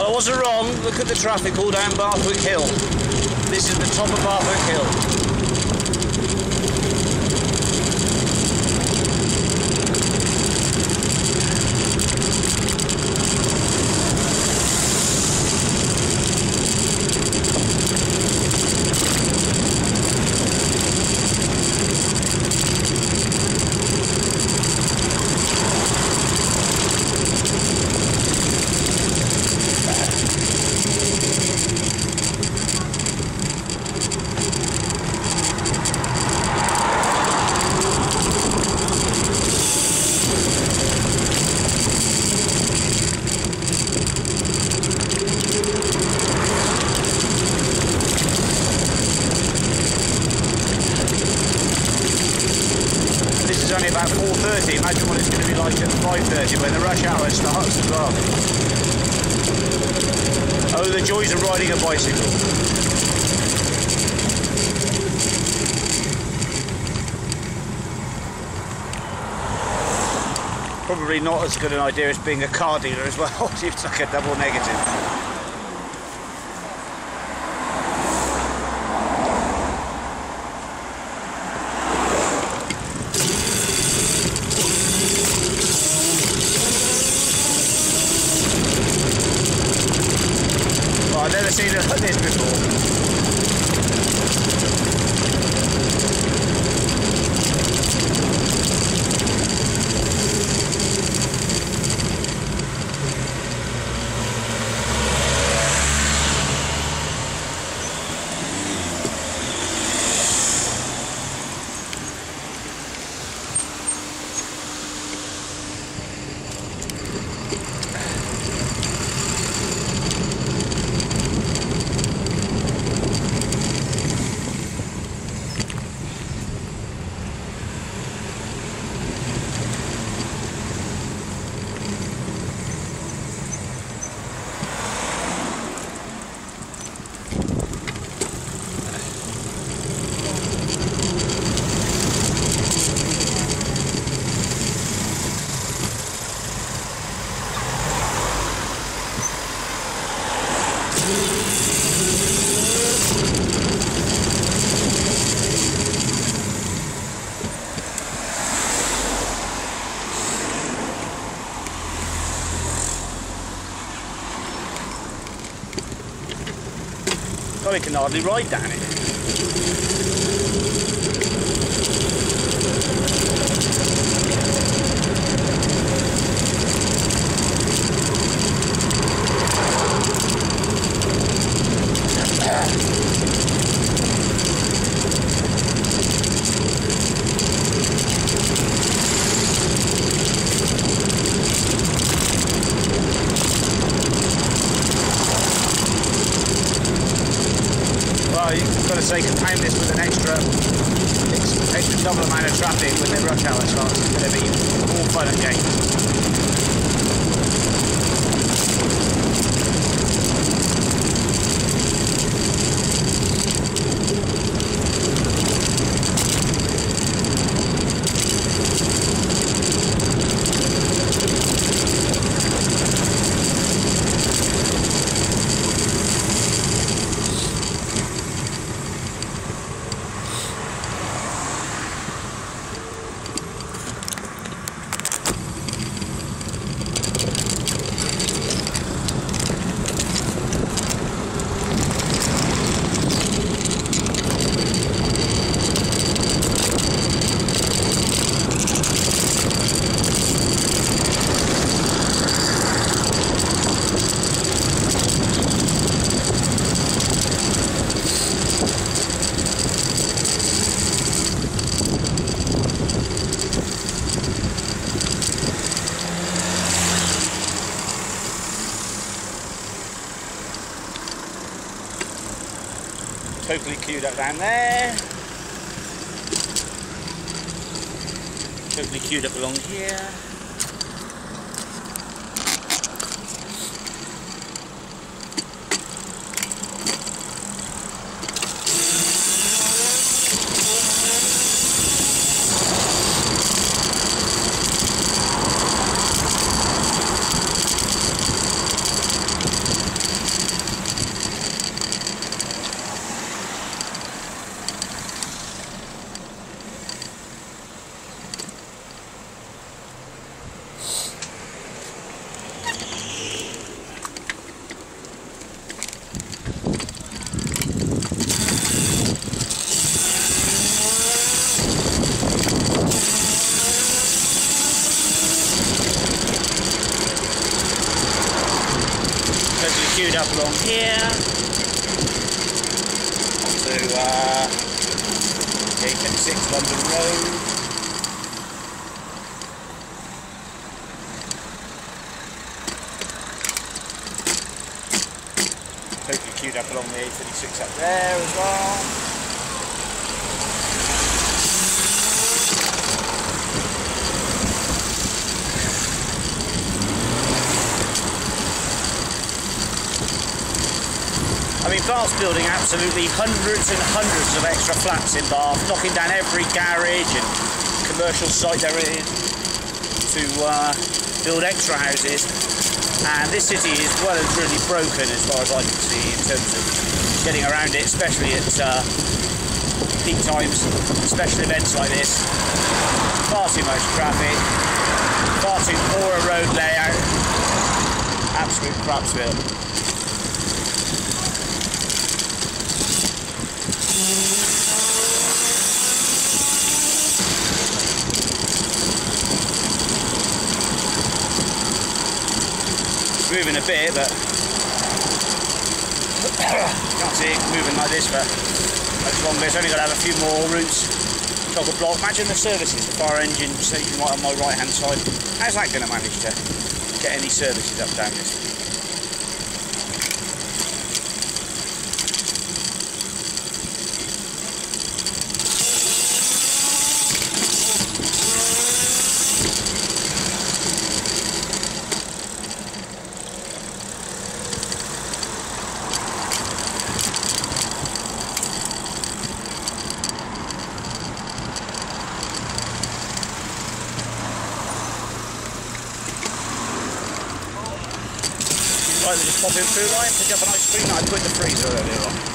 I wasn't wrong. Look at the traffic all down Bathwick Hill. This is the top of Bathwick Hill. Only about 4:30. Imagine what it's going to be like at 5:30 when the rush hour starts as well. Oh, the joys of riding a bicycle. Probably not as good an idea as being a car dealer as well. It's like a double negative. I've never seen it like this before. God, he can hardly ride down it. Well, you've got to say, compound this with an extra double amount of traffic when the rush hour starts. It's going to be all fun and games. Totally queued up down there. Totally queued up along here. here. Onto A26 London Road. Hopefully queued up along the A36 up there as well. I mean, Bath's building absolutely hundreds and hundreds of extra flats in Bath, knocking down every garage and commercial site there is to build extra houses. And this city is well and truly broken as far as I can see in terms of getting around it, especially at peak times, special events like this. Far too much traffic, far too poor a road layout, absolute crapsville. Moving a bit, but can't see it moving like this for much longer. It's only got to have a few more routes, chock-a-block. Imagine the services, the fire engine station right on my right hand side. How's that going to manage to get any services up down this? Right, we just pop in through line, pick up an ice cream. I put in the freezer earlier on.